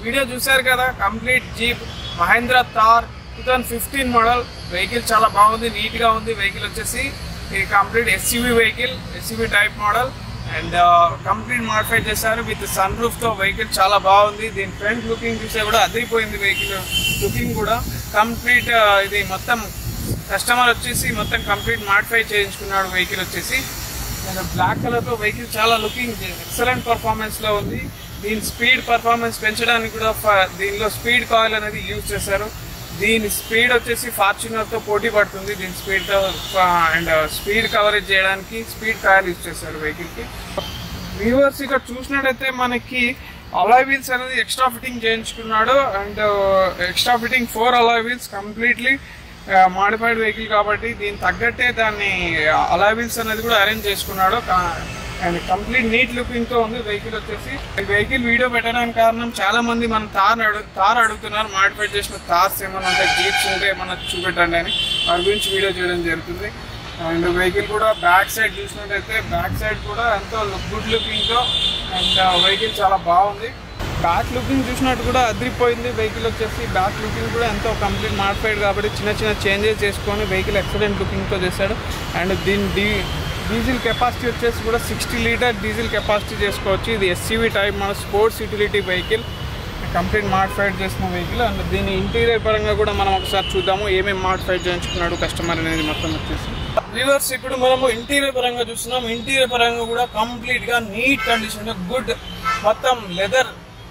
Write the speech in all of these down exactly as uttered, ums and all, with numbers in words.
Video చూశారు కదా, complete jeep Mahindra Thar two thousand fifteen model vehicle. చాలా బాగుంది, నీట్గా ఉంది వెహికల్. వచ్చేసి ఇది complete SUV vehicle, SUV type model and complete modify చేశారు విత్ సన్ రూఫ్తో. వెహికల్ చాలా బాగుంది. దీని ఫ్రంట్ లుకింగ్ చూస్తే కూడా అదిరిపోయింది వెహికల్ లుకింగ్ కూడా. కంప్లీట్ ఇది మొత్తం కస్టమర్ వచ్చేసి మొత్తం కంప్లీట్ మాడిఫై చేయించుకున్నాడు వెహికల్ వచ్చేసి. బ్లాక్ కలర్తో వెహికల్ చాలా లుకింగ్ ఎక్సలెంట్ పర్ఫార్మెన్స్లో ఉంది. దీని స్పీడ్ పర్ఫార్మెన్స్ పెంచడానికి కూడా దీనిలో స్పీడ్ కాయిల్ అనేది యూజ్ చేశారు. దీని స్పీడ్ వచ్చేసి ఫార్చునర్తో పోటీ పడుతుంది దీని స్పీడ్తో. అండ్ స్పీడ్ కవరేజ్ చేయడానికి స్పీడ్ కాయిల్ యూజ్ చేశారు వెహికల్కి. వ్యూవర్స్ ఇక్కడ చూసినట్టయితే మనకి అలాయ్ వీల్స్ అనేది ఎక్స్ట్రా ఫిట్టింగ్ చేయించుకున్నాడు. And extra fitting four alloy wheels completely modified vehicle కాబట్టి దీనికి తగ్గట్టే దాన్ని అలాయ్ వీల్స్ అనేది కూడా అరేంజ్ చేసుకున్నాడు. అండ్ కంప్లీట్ నీట్ లుకింగ్ తో ఉంది వెహికల్ వచ్చేసి. ఈ వెహికల్ వీడియో పెట్టడానికి కారణం చాలా మంది మన తార్ అడుగు తార్ అడుగుతున్నారు. మాడిఫై చేసిన తార్స్ ఏమైనా ఉంటే జీప్స్ ఉంటే ఏమన్నా చూపెట్టండి అని వారి గురించి వీడియో చేయడం జరుగుతుంది. అండ్ వెహికల్ కూడా బ్యాక్ సైడ్ చూసినట్టయితే బ్యాక్ సైడ్ కూడా ఎంతో గుడ్ లుకింగ్ తో అండ్ వెహికల్ చాలా బాగుంది. బ్యాక్ లుకింగ్ చూసినట్టు కూడా అదిరిపోయింది వెహికల్ వచ్చేసి. బ్యాక్ లుకింగ్ కూడా ఎంతో కంప్లీట్ మాడిఫైడ్ కాబట్టి చిన్న చిన్న చేంజెస్ చేసుకొని వెహికల్ ఎక్సలెంట్ లుకింగ్తో చేశాడు. అండ్ దీని డీ డీజిల్ కెపాసిటీ వచ్చేసి కూడా సిక్స్టీ లీటర్ డీజిల్ కెపాసిటీ చేసుకోవచ్చు. ఇది ఎస్యూవీ టైప్ మన sports utility vehicle, complete modified చేసిన వెహికల్. అండ్ దీని ఇంటీరియర్ పరంగా కూడా మనం ఒకసారి చూద్దాము ఏమేమి మాడిఫైడ్ చేయించుకున్నాడు కస్టమర్ అనేది మొత్తం వచ్చేసి. వ్యూవర్స్ ఇప్పుడు మనము ఇంటీరియర్ పరంగా చూస్తున్నాం. ఇంటీరియర్ పరంగా కూడా కంప్లీట్గా నీట్ కండిషన్ గుడ్, మొత్తం లెదర్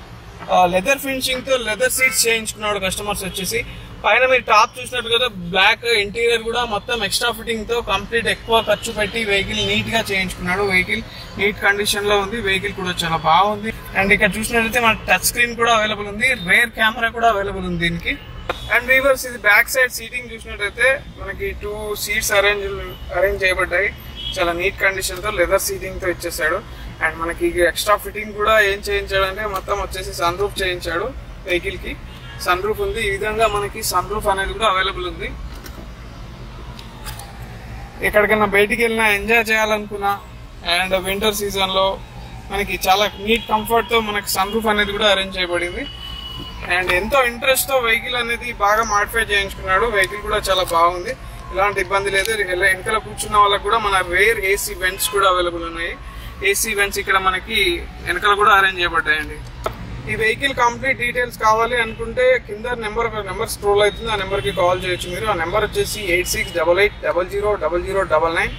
లెదర్ ఫినిషింగ్ తో లెదర్ సీట్స్ చేయించుకున్నాడు కస్టమర్స్ వచ్చేసి. పైన మీరు టాప్ చూసినట్టు కదా బ్లాక్ ఇంటీరియర్ కూడా మొత్తం ఎక్స్ట్రా ఫిట్టింగ్ తో కంప్లీట్ ఎక్కువ ఖర్చు పెట్టి వెహికల్ నీట్ గా చేయించుకున్నాడు. వెహికల్ నీట్ కండిషన్ లో ఉంది. వెహికల్ కూడా చాలా బాగుంది. అండ్ ఇక్కడ చూసినట్లయితే మన టచ్ స్క్రీన్ కూడా అవైలబుల్ ఉంది. రేర్ కెమెరా కూడా అవైలబుల్ ఉంది దీనికి. అండ్ వీవర్స్ ఇది బ్యాక్ సైడ్ సీటింగ్ చూసినట్టయితే మనకి టూ సీట్స్ అరేంజ్ అరేంజ్ చేయబడ్డాయి. చాలా నీట్ కండిషన్ తో లెదర్ సీటింగ్ తో ఇచ్చేసాడు. అండ్ మనకి ఎక్స్ట్రా ఫిట్టింగ్ కూడా ఏం చేయించాడు అంటే మొత్తం వచ్చేసి సన్ రూఫ్ చేయించాడు వెహికల్ కి. సన్ రూఫ్ ఉంది. ఈ విధంగా మనకి సన్ రూఫ్ అనేది కూడా అవైలబుల్ ఉంది. ఎక్కడికైనా బయటికి వెళ్ళినా ఎంజాయ్ చేయాలనుకున్నా అండ్ వింటర్ సీజన్ లో మనకి చాలా నీట్ కంఫర్ట్ తో మనకి సన్ రూఫ్ అనేది కూడా అరేంజ్ చేయబడింది. అండ్ ఎంతో ఇంట్రెస్ట్ తో వెహికల్ అనేది బాగా మాడిఫై చేయించుకున్నాడు. వెహికల్ కూడా చాలా బాగుంది, ఎలాంటి ఇబ్బంది లేదు. వెనకాల కూర్చున్న వాళ్ళకి కూడా మన రేర్ ఏసీ వెంట్స్ కూడా అవైలబుల్ ఉన్నాయి. ఏసీ వెంట్స్ ఇక్కడ మనకి వెనకాల కూడా అరేంజ్ చేయబడ్డాయండి. ఈ వెహికల్ కంప్లీట్ డీటెయిల్స్ కావాలి అనుకుంటే కింద నెంబర్ నెంబర్ స్క్రోల్ అవుతుంది, ఆ నెంబర్కి కాల్ చేయొచ్చు మీరు. ఆ నెంబర్ వచ్చేసి eight six double eight double zero double zero double nine.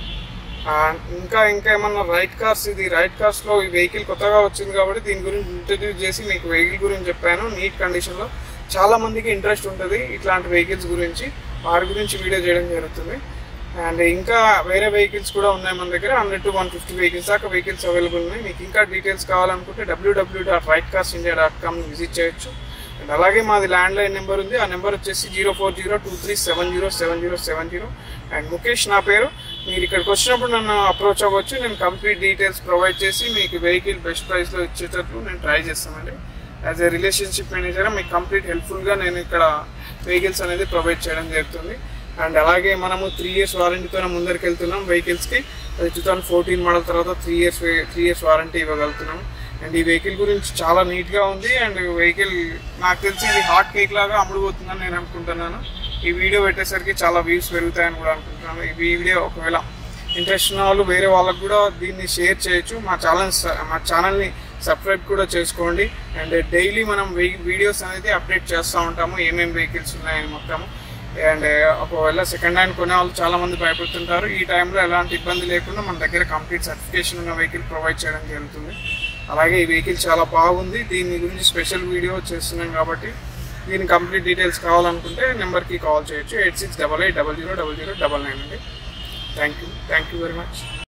ఇంకా ఇంకా ఏమన్నా రైట్ కార్స్, ఇది రైట్ కార్స్లో ఈ వెహికల్ కొత్తగా వచ్చింది కాబట్టి దీని గురించి ఇంట్రడ్యూస్ చేసి మీకు వెహికల్ గురించి చెప్పాను. నీట్ కండిషన్లో చాలా మందికి ఇంట్రెస్ట్ ఉంటుంది ఇట్లాంటి వెహికల్స్ గురించి, వారి గురించి వీడియో చేయడం జరుగుతుంది. అండ్ ఇంకా వేరే వెహికల్స్ కూడా ఉన్నాయి మన దగ్గర. Hundred to one fifty vehicles దాకా వెహికల్స్ అవైలబుల్ ఉన్నాయి. మీకు ఇంకా డీటెయిల్స్ కావాలనుకుంటే W W dot Right Cars India dot com visit చేయొచ్చు. అండ్ అలాగే మాది ల్యాండ్ లైన్ నెంబర్ ఉంది. ఆ నెంబర్ వచ్చేసి zero four zero two three seven zero seven zero seven zero. And Mukesh నా పేరు. మీరు ఇక్కడికి వచ్చినప్పుడు నన్ను అప్రోచ్ అవ్వచ్చు. నేను కంప్లీట్ డీటెయిల్స్ ప్రొవైడ్ చేసి మీకు వెహికల్ బెస్ట్ ప్రైస్లో ఇచ్చేటట్లు నేను ట్రై చేస్తానండి. యాజ్ ఏ రిలేషన్షిప్ మేనేజర్ మీకు కంప్లీట్ హెల్ప్ఫుల్గా నేను ఇక్కడ వెహికల్స్ అనేది ప్రొవైడ్ చేయడం జరుగుతుంది. అండ్ అలాగే మనము త్రీ ఇయర్స్ వారంటీతో ముందరికి వెళ్తున్నాం వెహికల్స్కి. అది టూ థౌసండ్ ఫోర్టీన్ మోడల్ తర్వాత three years three years warranty ఇవ్వగలుగుతున్నాం. అండ్ ఈ వెహికల్ గురించి చాలా నీట్గా ఉంది. అండ్ వెహికల్ నాకు తెలిసి ఇది హాట్ కేక్ లాగా అమ్ముడుపోతుందని నేను అనుకుంటున్నాను. ఈ వీడియో పెట్టేసరికి చాలా వ్యూస్ పెరుగుతాయని కూడా అనుకుంటున్నాను. ఈ వీడియో ఒకవేళ ఇంట్రెస్ట్ ఉన్న వాళ్ళు వేరే వాళ్ళకు కూడా దీన్ని షేర్ చేయొచ్చు. మా ఛానల్ మా ఛానల్ని సబ్స్క్రైబ్ కూడా చేసుకోండి. అండ్ డైలీ మనం వీడియోస్ అనేది అప్డేట్ చేస్తూ ఉంటాము ఏమేమి వెహికల్స్ ఉన్నాయని మొత్తము. అండ్ ఒకవేళ సెకండ్ హ్యాండ్ కొనే వాళ్ళు చాలా మంది భయపడుతుంటారు. ఈ టైంలో ఎలాంటి ఇబ్బంది లేకుండా మన దగ్గర కంప్లీట్ సర్టిఫికేషన్ ఉన్న వెహికల్ ప్రొవైడ్ చేయడం జరుగుతుంది. అలాగే ఈ వెహికల్ చాలా బాగుంది. దీని గురించి స్పెషల్ వీడియో చేస్తున్నాం కాబట్టి దీని కంప్లీట్ డీటెయిల్స్ కావాలనుకుంటే నెంబర్కి కాల్ చేయొచ్చు. Eight six double eight double zero double zero double nine అండి. Thank you thank you very much.